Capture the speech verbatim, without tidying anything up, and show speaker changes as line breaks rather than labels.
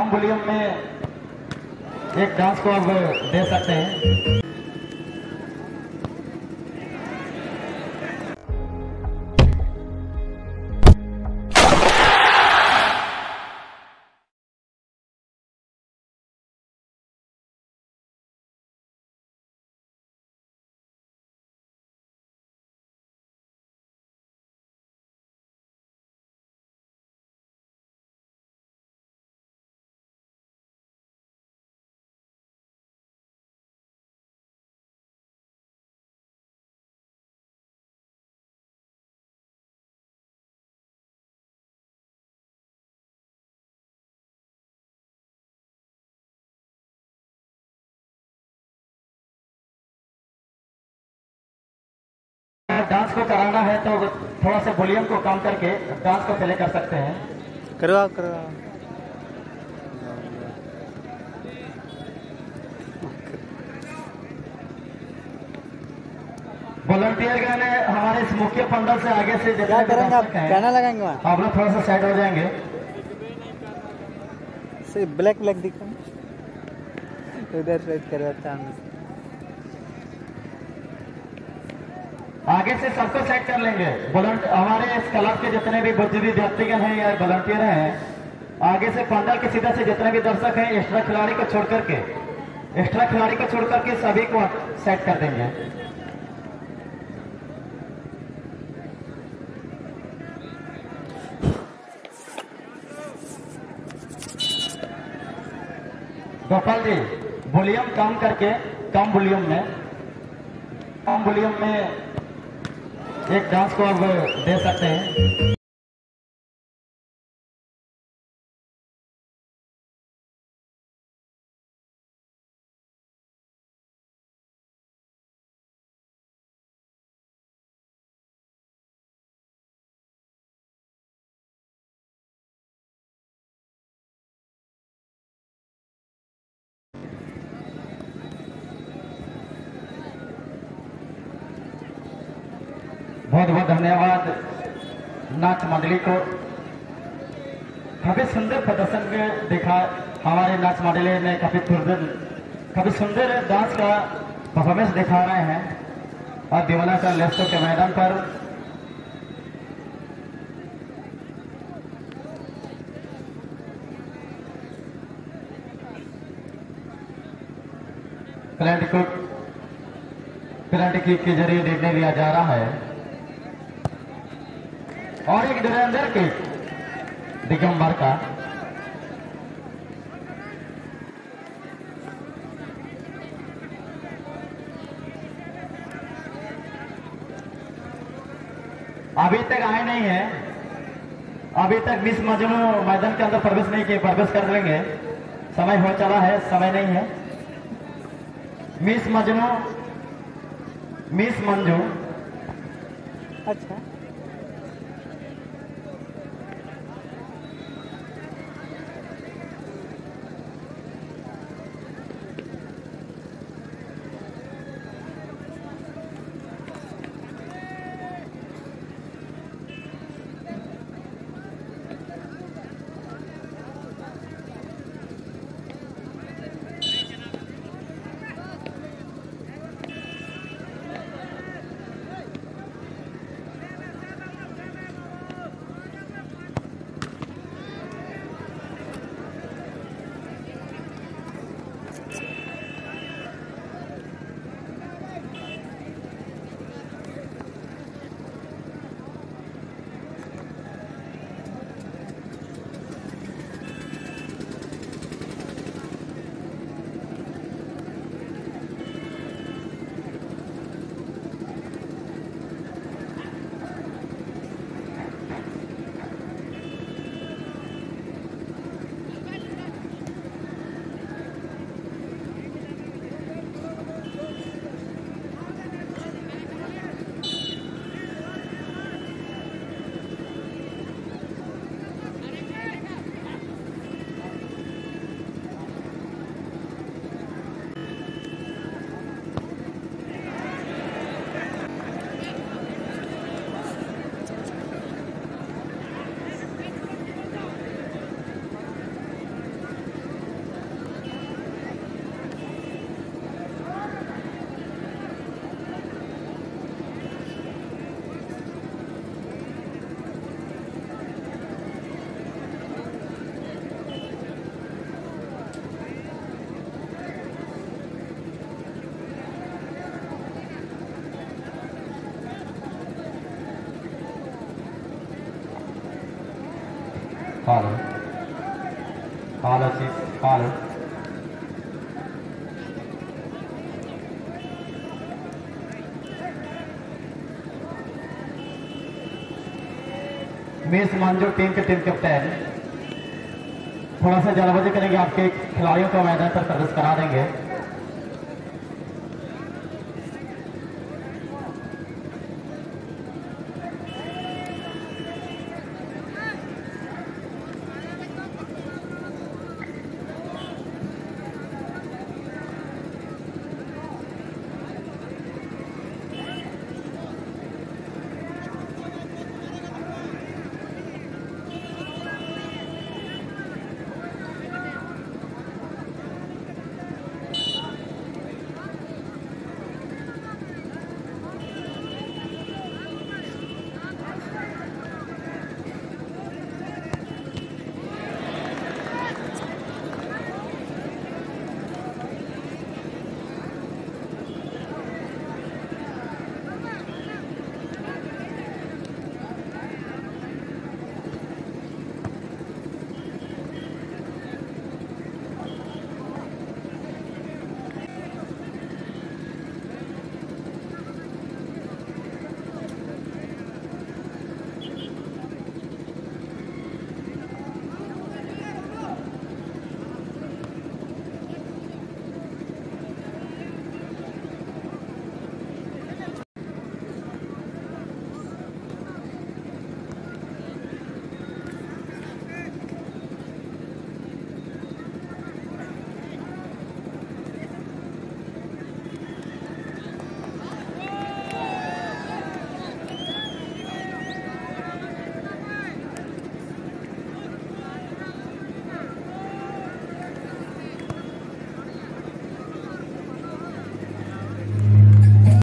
कम volume में एक dance को अब दे सकते हैं। डांस को कराना है तो थोड़ा सा वॉल्यूम को कम करके डांस को प्ले कर सकते हैं।
करवाओ करवाओ।
वॉलंटियर गाने हमारे इस मुख्य पंडल से आगे से
क्या करेंगे आप? गाना लगाएंगे वहाँ
आप लोग थोड़ा सा साइड हो जाएंगे।
सिर्फ ब्लैक ब्लैक दिख रहा है, उधर से करवाता हूँ।
आगे से सबको सेट कर लेंगे। वॉलंटियर हमारे इस क्लब के जितने भी बुद्धिजीवी व्यक्तिगण हैं या वॉलंटियर हैं, आगे से पंडल के सीधा से जितने भी दर्शक हैं, एक्स्ट्रा खिलाड़ी को छोड़ करके एक्स्ट्रा खिलाड़ी को छोड़ करके सभी को सेट कर देंगे। गोपाल जी वॉल्यूम कम करके कम वॉल्यूम में कम वॉल्यूम में एक डांस को अब दे सकते हैं। बहुत बहुत धन्यवाद नाच मंडली को। काफी सुंदर प्रदर्शन में देखा हमारे नाच मंडली ने, काफी सुंदर काफी सुंदर डांस का परफॉर्मेंस दिखा रहे हैं। और दिवाला का लेस्टो के मैदान पर प्लांट को प्लांट की के जरिए देखने लिया जा रहा है। और एक धुरंधर के दिगंबर का अभी तक आए नहीं है। अभी तक मिस मजनू मैदान के अंदर प्रवेश नहीं किए, प्रवेश कर लेंगे। समय हो चला है, समय नहीं है। Miss Majnu miss Manju.
अच्छा
Follow. Follow, chief. Follow. मेस मांझो टीम के टीम कैप्टन थोड़ा सा जल्दबाजी करेंगे, आपके खिलाड़ियों को मैदान पर प्रवेश करा देंगे।